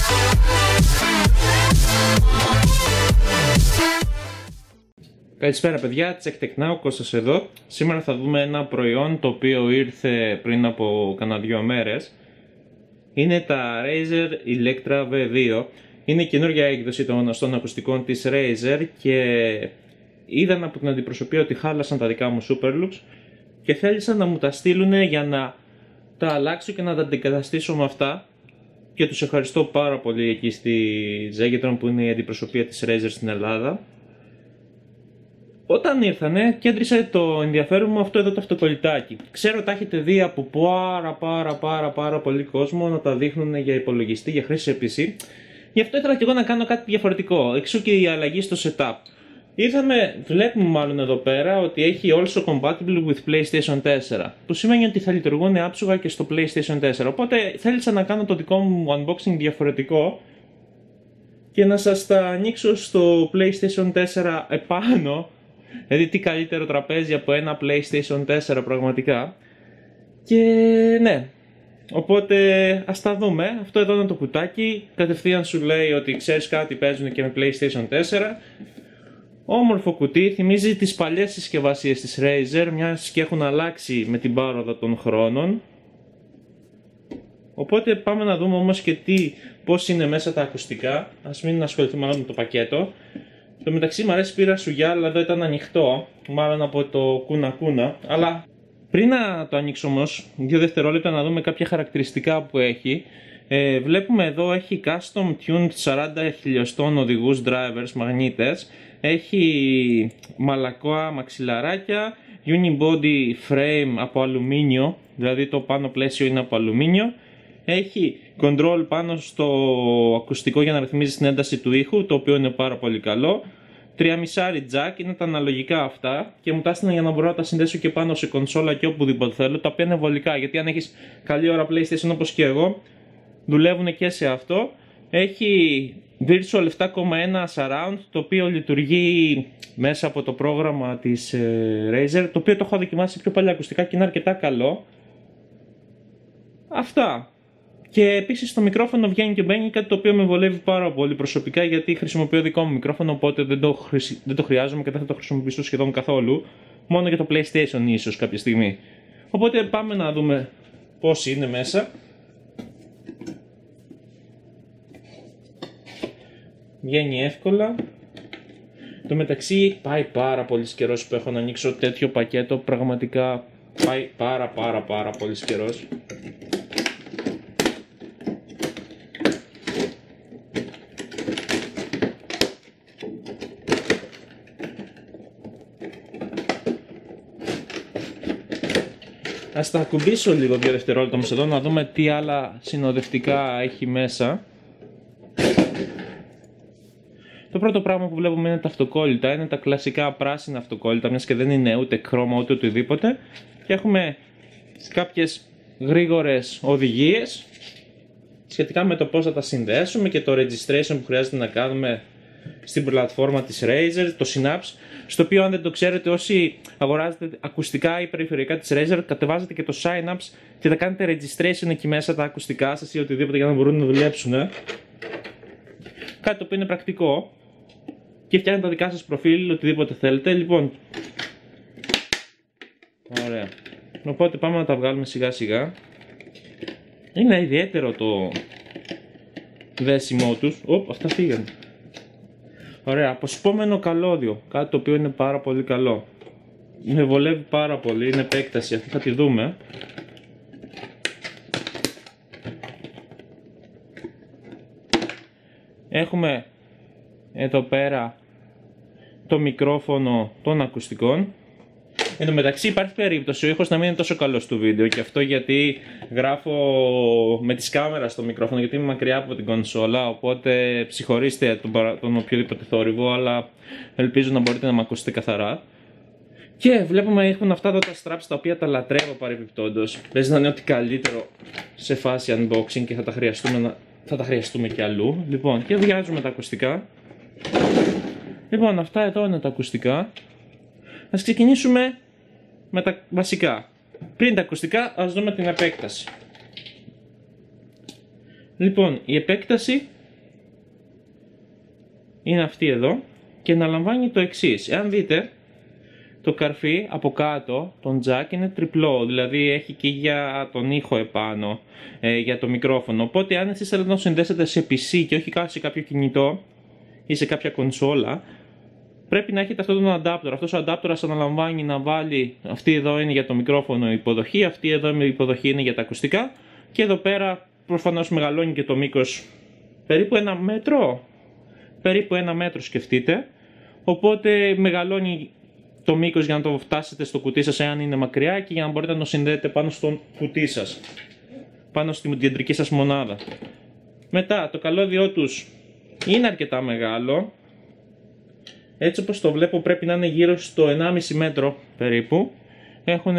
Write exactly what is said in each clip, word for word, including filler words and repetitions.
Καλησπέρα παιδιά, Check Tech Now, Κώστας εδώ. Σήμερα θα δούμε ένα προϊόν το οποίο ήρθε πριν από κανένα δύο μέρες. Είναι τα Razer Electra βι δύο. Είναι η καινούργια έκδοση των γνωστών ακουστικών της Razer και είδαν από την αντιπροσωπεία ότι χάλασαν τα δικά μου Superlux και θέλησαν να μου τα στείλουν για να τα αλλάξω και να τα αντικαταστήσω με αυτά. Και τους ευχαριστώ πάρα πολύ εκεί στη Zegetron που είναι η αντιπροσωπεία της Razer στην Ελλάδα. Όταν ήρθανε, κέντρισε το ενδιαφέρον μου αυτό εδώ το αυτοκολλητάκι. Ξέρω τα έχετε δει από πάρα πάρα πάρα πάρα πολύ κόσμο να τα δείχνουν για υπολογιστή, για χρήση σε πι σι. Γι' αυτό ήθελα και εγώ να κάνω κάτι διαφορετικό, εξού και η αλλαγή στο setup. Ήρθαμε, βλέπουμε μάλλον εδώ πέρα ότι έχει also compatible with PlayStation τέσσερα, που σημαίνει ότι θα λειτουργούν άψογα και στο PlayStation τέσσερα. Οπότε θέλησα να κάνω το δικό μου unboxing διαφορετικό και να σας τα ανοίξω στο PlayStation τέσσερα επάνω. Δηλαδή τι καλύτερο τραπέζι από ένα PlayStation τέσσερα πραγματικά. Και ναι, οπότε ας τα δούμε. Αυτό εδώ είναι το κουτάκι. Κατευθείαν σου λέει ότι ξέρεις κάτι, παίζουν και με PlayStation τέσσερα. Όμορφο κουτί, θυμίζει τις παλιές συσκευασίες της Razer, μιας και έχουν αλλάξει με την πάροδο των χρόνων. Οπότε πάμε να δούμε όμως και τι, πώς είναι μέσα τα ακουστικά. Ας μην ασχοληθούμε μάλλον με το πακέτο. Στο μεταξύ μου αρέσει, πήρα σουγιά, αλλά εδώ ήταν ανοιχτό, μάλλον από το κούνα κούνα. Αλλά πριν να το ανοίξω όμως, δύο δευτερόλεπτα να δούμε κάποια χαρακτηριστικά που έχει. Ε, βλέπουμε εδώ έχει custom tuned σαράντα χιλιοστών οδηγούς drivers, μαγνήτες. Έχει μαλακά μαξιλαράκια, unibody frame από αλουμίνιο, δηλαδή το πάνω πλαίσιο είναι από αλουμίνιο. Έχει control πάνω στο ακουστικό για να ρυθμίζει την ένταση του ήχου, το οποίο είναι πάρα πολύ καλό. Τριάμισάρι jack, είναι τα αναλογικά αυτά και μου τα έστειλαν για να μπορώ να τα συνδέσω και πάνω σε κονσόλα και οπουδήποτε θέλω, τα οποία είναι βολικά, γιατί αν έχεις καλή ώρα PlayStation όπως και εγώ, δουλεύουν και σε αυτό. Έχει Virtual επτά κόμμα ένα surround, το οποίο λειτουργεί μέσα από το πρόγραμμα της Razer, το οποίο το έχω δοκιμάσει σε πιο παλιά ακουστικά και είναι αρκετά καλό. Αυτά. Και επίσης το μικρόφωνο βγαίνει και μπαίνει, κάτι το οποίο με βολεύει πάρα πολύ προσωπικά, γιατί χρησιμοποιώ δικό μου μικρόφωνο, οπότε δεν το, χρησι... δεν το χρειάζομαι και δεν θα το χρησιμοποιήσω σχεδόν καθόλου. Μόνο για το PlayStation ίσως κάποια στιγμή. Οπότε πάμε να δούμε πώς είναι μέσα. Βγαίνει εύκολα. Το μεταξύ πάει πάρα πολύ καιρός που έχω να ανοίξω τέτοιο πακέτο. Πραγματικά πάει πάρα πάρα πάρα πολύ καιρός. Ας τα ακουμπήσω λίγο δύο δευτερόλεπτα όμως εδώ να δούμε τι άλλα συνοδευτικά έχει μέσα. Το πρώτο πράγμα που βλέπουμε είναι τα αυτοκόλλητα, είναι τα κλασικά πράσινα αυτοκόλλητα, μιας και δεν είναι ούτε χρώμα ούτε οτιδήποτε. Και έχουμε κάποιες γρήγορες οδηγίες σχετικά με το πώς θα τα συνδέσουμε και το registration που χρειάζεται να κάνουμε στην πλατφόρμα της Razer, το Synapse, στο οποίο αν δεν το ξέρετε όσοι αγοράζετε ακουστικά ή περιφερειακά της Razer, κατεβάζετε και το Synapse και θα κάνετε registration εκεί μέσα τα ακουστικά σας ή οτιδήποτε για να μπορούν να δουλέψουν. Κάτι το οποίο είναι πρακτικό και φτιάχνετε τα δικά σας προφίλ, οτιδήποτε θέλετε. Λοιπόν, ωραία. Οπότε πάμε να τα βγάλουμε σιγά σιγά. Είναι ιδιαίτερο το δέσιμό τους. Οπ, αυτά φύγανε. Ωραία, αποσπόμενο καλώδιο, κάτι το οποίο είναι πάρα πολύ καλό. Με βολεύει πάρα πολύ, είναι επέκταση, αυτή θα τη δούμε. Έχουμε εδώ πέρα το μικρόφωνο των ακουστικών. Εν τω μεταξύ υπάρχει περίπτωση ο ήχος να μην είναι τόσο καλός στο βίντεο, και αυτό γιατί γράφω με τις κάμερας στο μικρόφωνο, γιατί είμαι μακριά από την κονσόλα, οπότε ψυχωρήστε τον, τον οποιοδήποτε θόρυβο, αλλά ελπίζω να μπορείτε να με ακούσετε καθαρά. Και βλέπουμε έχουν αυτά εδώ τα straps τα οποία τα λατρεύω παρεμπιπτόντως. Παίζει να είναι ό,τι καλύτερο σε φάση unboxing και θα τα χρειαστούμε, να... θα τα χρειαστούμε και αλλού. Λοιπόν, και βγάζουμε τα ακουστικά. Λοιπόν, αυτά εδώ είναι τα ακουστικά. Ας ξεκινήσουμε με τα βασικά. Πριν τα ακουστικά, ας δούμε την επέκταση. Λοιπόν, η επέκταση είναι αυτή εδώ και αναλαμβάνει το εξής. Εάν δείτε, το καρφί από κάτω, τον jack, είναι τριπλό, δηλαδή έχει και για τον ήχο επάνω, ε, για το μικρόφωνο. Οπότε αν εσείς θέλετε να το συνδέσετε σε πι σι και όχι σε κάποιο κινητό ή σε κάποια κονσόλα, πρέπει να έχετε αυτόν τον adapter. Αυτός ο adapter αναλαμβάνει να βάλει, αυτή εδώ είναι για το μικρόφωνο υποδοχή, αυτή εδώ η υποδοχή είναι για τα ακουστικά και εδώ πέρα προφανώς μεγαλώνει και το μήκος περίπου ένα μέτρο, περίπου ένα μέτρο σκεφτείτε, οπότε μεγαλώνει το μήκος για να το φτάσετε στο κουτί σας εάν είναι μακριά και για να μπορείτε να το συνδέετε πάνω στο κουτί σας, πάνω στην κεντρική σας μονάδα. Μετά το καλώδιό τους είναι αρκετά μεγάλο, έτσι όπως το βλέπω πρέπει να είναι γύρω στο ενάμιση μέτρο περίπου. Έχουν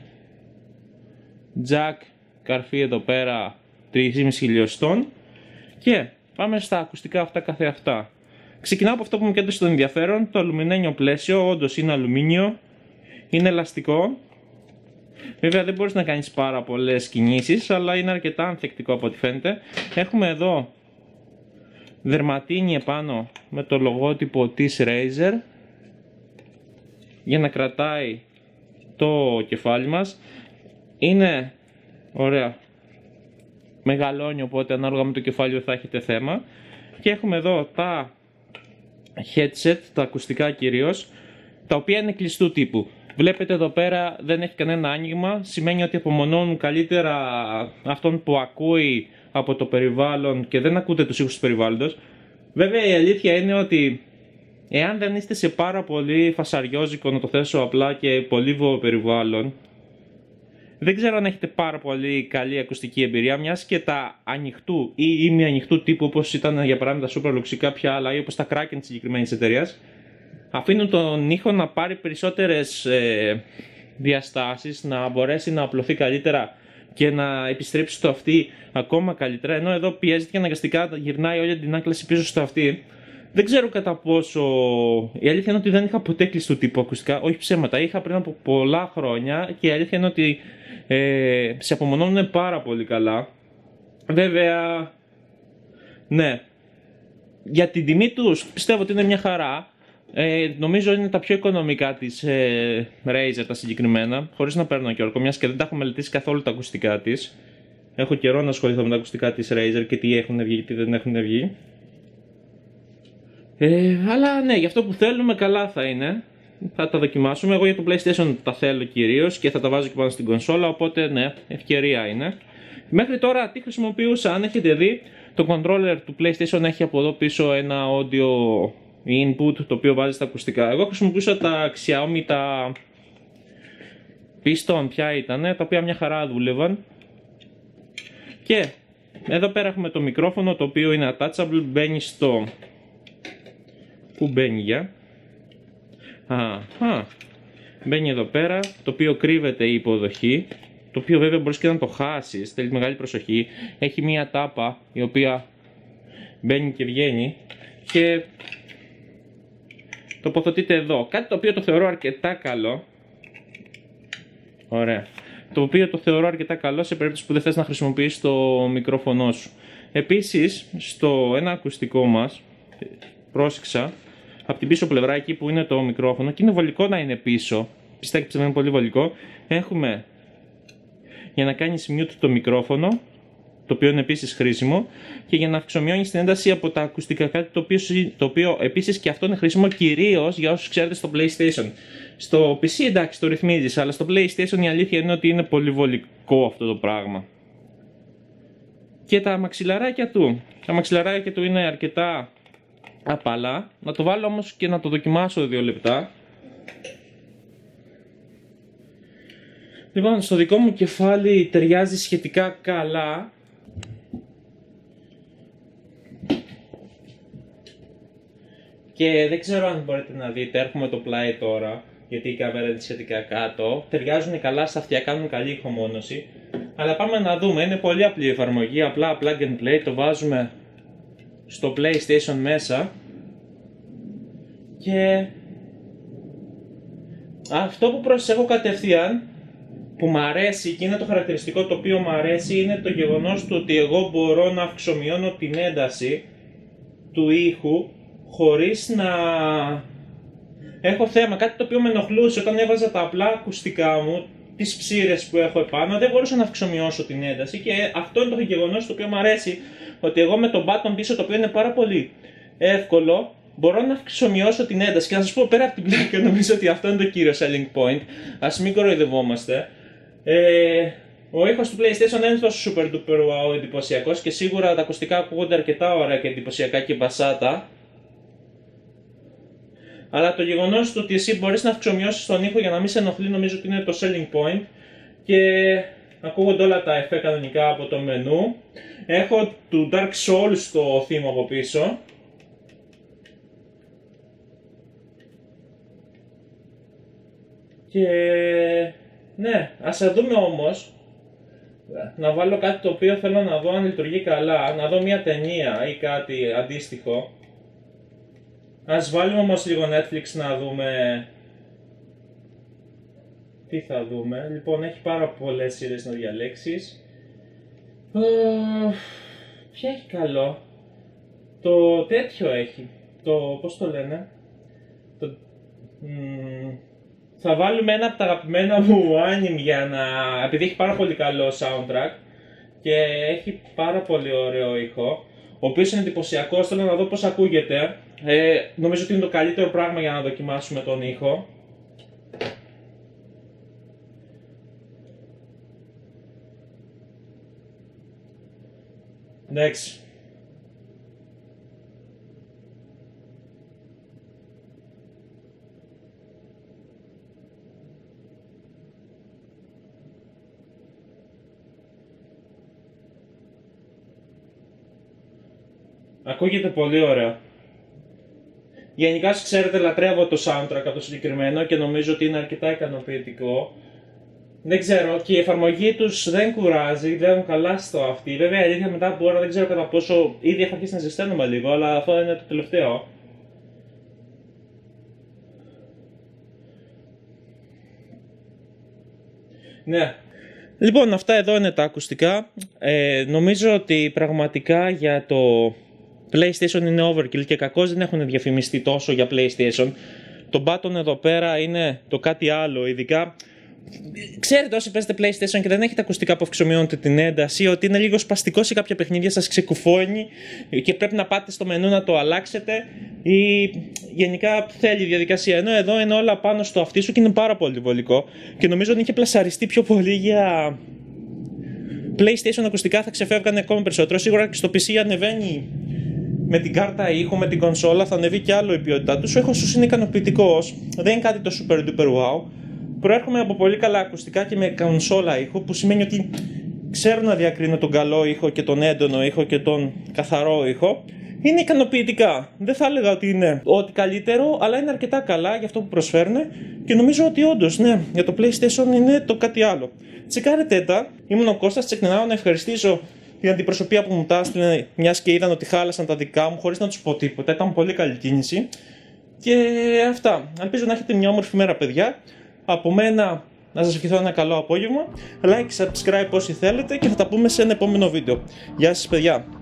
jack, καρφί εδώ πέρα τρία κόμμα πέντε χιλιοστών και πάμε στα ακουστικά αυτά καθεαυτά. Ξεκινάω από αυτό που μου κέντρισε τον ενδιαφέρον, το αλουμινένιο πλαίσιο. Όντως είναι αλουμίνιο, είναι ελαστικό. Βέβαια δεν μπορείς να κάνεις πάρα πολλές κινήσεις, αλλά είναι αρκετά ανθεκτικό από ό,τι φαίνεται. Έχουμε εδώ δερματίνη επάνω με το λογότυπο της Razer για να κρατάει το κεφάλι μας. Είναι ωραία, μεγαλώνει, οπότε ανάλογα με το κεφάλι θα έχετε θέμα. Και έχουμε εδώ τα headset, τα ακουστικά κυρίως, τα οποία είναι κλειστού τύπου. Βλέπετε εδώ πέρα δεν έχει κανένα άνοιγμα, σημαίνει ότι απομονώνουν καλύτερα αυτόν που ακούει από το περιβάλλον και δεν ακούτε τους ήχους του περιβάλλοντος. Βέβαια η αλήθεια είναι ότι εάν δεν είστε σε πάρα πολύ φασαριόζικο, να το θέσω απλά, και πολύβο περιβάλλον, δεν ξέρω αν έχετε πάρα πολύ καλή ακουστική εμπειρία, μιας και τα ανοιχτού ή ημιανοιχτού τύπου, όπως ήταν για παράδειγμα τα Superlux ή κάποια άλλα, ή όπως τα Kraken της συγκεκριμένης εταιρείας, αφήνουν τον ήχο να πάρει περισσότερες ε, διαστάσεις, να μπορέσει να απλωθεί καλύτερα και να επιστρέψει στο αυτί ακόμα καλύτερα, ενώ εδώ πιέζεται και αναγκαστικά γυρνάει όλη την άκλαση πίσω στο αυτί. Δεν ξέρω κατά πόσο. Η αλήθεια είναι ότι δεν είχα ποτέ κλειστού τύπου ακουστικά, όχι ψέματα. Είχα πριν από πολλά χρόνια και η αλήθεια είναι ότι ε, σε απομονώνουν πάρα πολύ καλά. Βέβαια, ναι, για την τιμή τους πιστεύω ότι είναι μια χαρά. Ε, νομίζω είναι τα πιο οικονομικά της ε, Razer τα συγκεκριμένα, χωρίς να παίρνω και όρκο, μιας και δεν τα έχω μελετήσει καθόλου τα ακουστικά της. Έχω καιρό να ασχοληθώ με τα ακουστικά της Razer και τι έχουν βγει και τι δεν έχουν βγει. Ε, αλλά ναι, για αυτό που θέλουμε καλά θα είναι. Θα τα δοκιμάσουμε. Εγώ για το PlayStation τα θέλω κυρίως και θα τα βάζω και πάνω στην κονσόλα, οπότε ναι, ευκαιρία είναι. Μέχρι τώρα τι χρησιμοποιούσα, αν έχετε δει, το controller του PlayStation έχει από εδώ πίσω ένα audio input το οποίο βάζει στα ακουστικά. Εγώ χρησιμοποιούσα τα Xiaomi, τα Piston, ποια ήτανε, τα οποία μια χαρά δούλευαν. Και εδώ πέρα έχουμε το μικρόφωνο, το οποίο είναι attachable, μπαίνει στο... Πού μπαίνει για? Α, α, μπαίνει εδώ πέρα, το οποίο κρύβεται η υποδοχή, το οποίο βέβαια μπορείς και να το χάσεις, θέλει μεγάλη προσοχή. Έχει μία τάπα η οποία μπαίνει και βγαίνει και τοποθετείται εδώ. Κάτι το οποίο το θεωρώ αρκετά καλό. Ωραία. Το οποίο το θεωρώ αρκετά καλό σε περίπτωση που δεν θες να χρησιμοποιήσεις το μικρόφωνο σου. Επίσης, στο ένα ακουστικό μας, πρόσεξα, από την πίσω πλευρά εκεί που είναι το μικρόφωνο, και είναι βολικό να είναι πίσω, πιστεύω ότι είναι πολύ βολικό, έχουμε για να κάνεις mute το μικρόφωνο, το οποίο είναι επίσης χρήσιμο, και για να αυξομειώνεις την ένταση από τα ακουστικά, κάτι το οποίο, το οποίο επίσης και αυτό είναι χρήσιμο κυρίως για όσους ξέρετε στο PlayStation. Στο πι σι εντάξει το ρυθμίζεις, αλλά στο PlayStation η αλήθεια είναι ότι είναι πολύ βολικό αυτό το πράγμα. Και τα μαξιλαράκια του, τα μαξιλαράκια του είναι αρκετά απαλά. Να το βάλω όμως και να το δοκιμάσω δύο λεπτά. Λοιπόν, στο δικό μου κεφάλι ταιριάζει σχετικά καλά. Και δεν ξέρω αν μπορείτε να δείτε, έχουμε το πλάι τώρα, γιατί η κάμερα είναι σχετικά κάτω. Ταιριάζουν καλά στα αυτιά, κάνουν καλή ηχομόνωση. Αλλά πάμε να δούμε, είναι πολύ απλή η εφαρμογή, απλά plug and play, το βάζουμε στο PlayStation μέσα. Και αυτό που προσέχω κατευθείαν, που μου αρέσει και είναι το χαρακτηριστικό το οποίο μου αρέσει, είναι το γεγονός του ότι εγώ μπορώ να αυξομειώνω την ένταση του ήχου χωρίς να έχω θέμα. Κάτι το οποίο με ενοχλούσε όταν έβαζα τα απλά ακουστικά μου, τις ψήρες που έχω επάνω, δεν μπορούσα να αυξομειώσω την ένταση, και αυτό είναι το γεγονός το οποίο μου αρέσει, ότι εγώ με τον button πίσω, το οποίο είναι πάρα πολύ εύκολο, μπορώ να αυξομειώσω την ένταση. Και να σας πω, πέρα από την πλάκα, νομίζω ότι αυτό είναι το κύριο selling point. Ας μην κοροϊδευόμαστε. Ε, ο ήχος του PlayStation δεν είναι τόσο super duper wow εντυπωσιακός, και σίγουρα τα ακουστικά ακούγονται αρκετά ωραία και εντυπωσιακά και μπασάτα. Αλλά το γεγονός του ότι εσύ μπορείς να αυξομειώσεις τον ήχο για να μην σε ενοχλεί, νομίζω ότι είναι το selling point. Και ακούγονται όλα τα εφέ κανονικά από το μενού. Έχω του Dark Souls το theme από πίσω. Και ναι, ας δούμε όμως. Να βάλω κάτι το οποίο θέλω να δω αν λειτουργεί καλά. Να δω μια ταινία ή κάτι αντίστοιχο. Ας βάλουμε όμως λίγο Netflix να δούμε τι θα δούμε. Λοιπόν, έχει πάρα πολλές σειρές να διαλέξεις. Uh, ποια έχει καλό? Το τέτοιο έχει. Το, πώς το λένε? Το, mm, θα βάλουμε ένα από τα αγαπημένα μου anime για να... επειδή έχει πάρα πολύ καλό soundtrack και έχει πάρα πολύ ωραίο ήχο, ο οποίος είναι εντυπωσιακός. Θέλω να δω πώς ακούγεται. Ε, νομίζω ότι είναι το καλύτερο πράγμα για να δοκιμάσουμε τον ήχο. Εντάξει. Ακούγεται πολύ ωραία. Γενικά, σας ξέρετε, λατρεύω το soundtrack το συγκεκριμένο και νομίζω ότι είναι αρκετά ικανοποιητικό. Δεν ξέρω, και η εφαρμογή τους δεν κουράζει, δεν καλά στο αυτή. Βέβαια, η αλήθεια μετά από ώρα δεν ξέρω κατά πόσο ήδη έχω αρχίσει να ζεσταίνομαι λίγο, αλλά αυτό είναι το τελευταίο. Ναι. Λοιπόν, αυτά εδώ είναι τα ακουστικά. Ε, νομίζω ότι πραγματικά για το PlayStation είναι overkill και κακώς δεν έχουν διαφημιστεί τόσο για PlayStation. Το button εδώ πέρα είναι το κάτι άλλο, ειδικά. Ξέρετε, όσοι παίζετε PlayStation και δεν έχετε ακουστικά που αυξομειώνετε την ένταση, ότι είναι λίγο σπαστικό σε κάποια παιχνίδια, σας ξεκουφώνει και πρέπει να πάτε στο μενού να το αλλάξετε, ή γενικά θέλει διαδικασία. Ενώ εδώ είναι όλα πάνω στο αυτί σου και είναι πάρα πολύ βολικό. Και νομίζω ότι είχε πλασαριστεί πιο πολύ για PlayStation ακουστικά, θα ξεφεύγανε ακόμη περισσότερο. Σίγουρα και στο πι σι ανεβαίνει με την κάρτα ήχου, με την κονσόλα, θα ανεβεί και άλλο η ποιότητά του. Ο ήχος τους είναι ικανοποιητικός, δεν είναι κάτι το super duper wow. Προέρχομαι από πολύ καλά ακουστικά και με κονσόλα ήχου, που σημαίνει ότι ξέρω να διακρίνω τον καλό ήχο και τον έντονο ήχο και τον καθαρό ήχο. Είναι ικανοποιητικά. Δεν θα έλεγα ότι είναι ό,τι καλύτερο, αλλά είναι αρκετά καλά για αυτό που προσφέρουν και νομίζω ότι όντως, ναι, για το PlayStation είναι το κάτι άλλο. Τσεκάρετε τα. Ήμουν ο Κώστας, ξεκινάω να ευχαριστήσω την αντιπροσωπεία που μου τα έστειλε, μιας και είδαν ότι χάλασαν τα δικά μου χωρίς να τους πω τίποτα. Ήταν πολύ καλή κίνηση. Και αυτά. Ελπίζω να έχετε μια όμορφη μέρα, παιδιά. Από μένα να σας ευχηθώ ένα καλό απόγευμα. Like, subscribe όσοι θέλετε και θα τα πούμε σε ένα επόμενο βίντεο. Γεια σας, παιδιά.